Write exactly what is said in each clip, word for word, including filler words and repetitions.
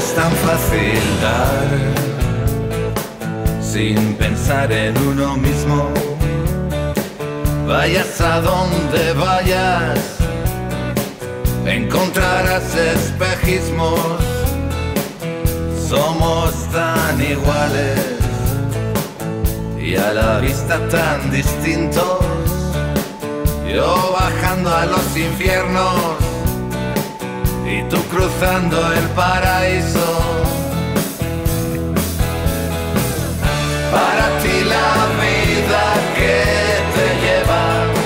es tan fácil dar sin pensar en uno mismo. Vayas a donde vayas, encontrarás espejismos. Somos tan iguales y a la vista tan distintos. Yo bajando a los infiernos y tú cruzando el paraíso. Para ti la vida que te lleva,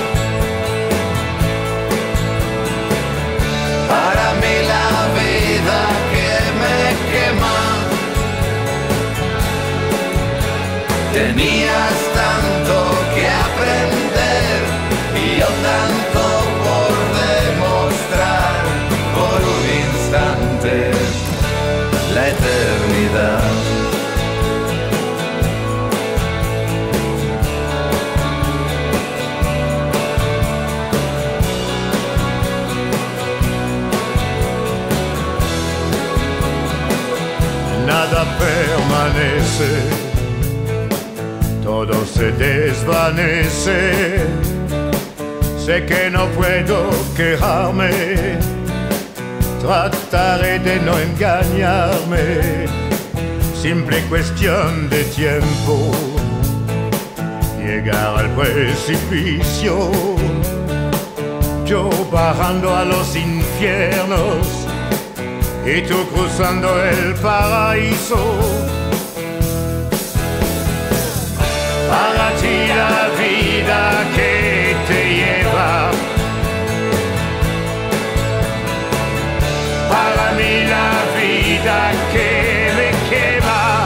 para mí la vida que me quema. Tenías tanto que aprender y yo tanto por demostrar. Por un instante la eternidad. Nada permanece, todo se desvanece. Sé que no puedo quejarme, trataré de no engañarme. Simple cuestión de tiempo, llegar al precipicio. Yo bajando a los infiernos y tú cruzando el paraíso. Para ti la vida que te lleva, para mí la vida que me quema.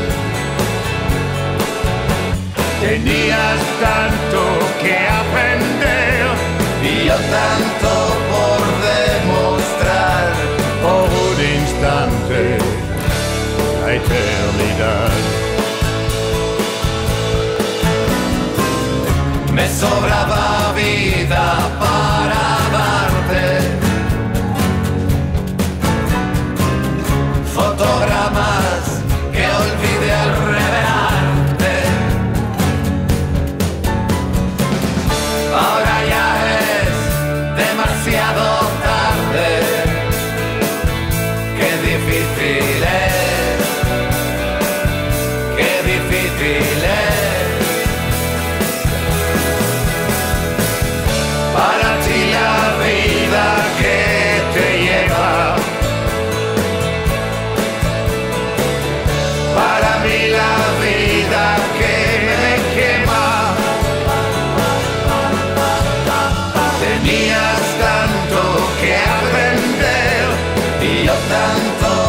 Tenías tanto que aprender y yo tanto por demostrar. Por un instante la eternidad. Me sobraba vida para darte fotogramas que olvidé al revelarte. Ahora ya es demasiado tarde. Qué difícil es, qué difícil es. Para ti la vida que te lleva, para mí la vida que me quema. Tenías tanto que aprender y yo tanto